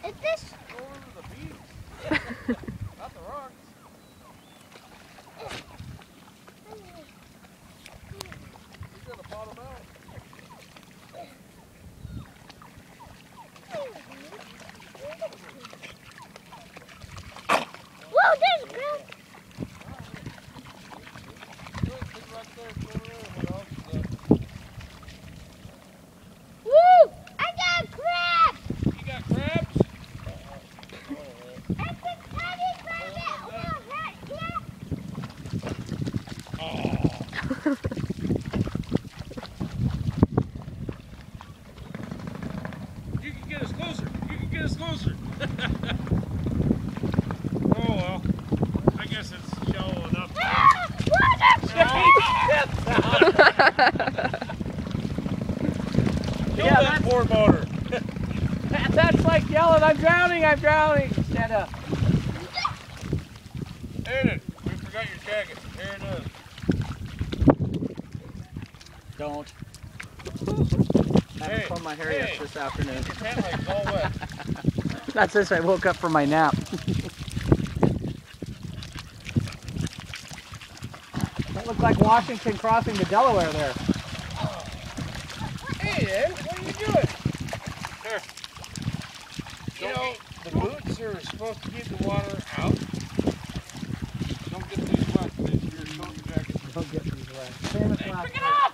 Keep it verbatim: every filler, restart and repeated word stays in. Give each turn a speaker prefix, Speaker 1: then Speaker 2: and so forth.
Speaker 1: Is this?
Speaker 2: Go over the beach. Not the rocks. He's gonna bottom out.
Speaker 1: Whoa, there's a crab.
Speaker 2: Right there, go over there. What else is that?
Speaker 1: Woo! I got a crab.
Speaker 2: You got crabs?
Speaker 1: I can tiny crab that will hurt you.
Speaker 2: Oh. You can get us closer. You can get us closer. Oh well. I guess it's shallow enough. Kill
Speaker 3: Yeah,
Speaker 2: that poor motor.
Speaker 3: That, that's like yelling, I'm drowning, I'm drowning, instead of...
Speaker 2: Aiden, we forgot your jacket. Here it is.
Speaker 3: Don't. I haven't
Speaker 2: Hey,
Speaker 3: combed my hair
Speaker 2: hey.
Speaker 3: yet this afternoon.
Speaker 2: Your pant leg's all wet.
Speaker 3: That's this, I woke up from my nap. That looked like Washington crossing the Delaware there.
Speaker 2: Hey, Ed, what are you doing? Here. You know, the boots are supposed to keep the water out. Don't get these wet. Your coat and jacket.
Speaker 3: Don't get these wet. Same as last
Speaker 2: Pick it
Speaker 3: week.
Speaker 2: up!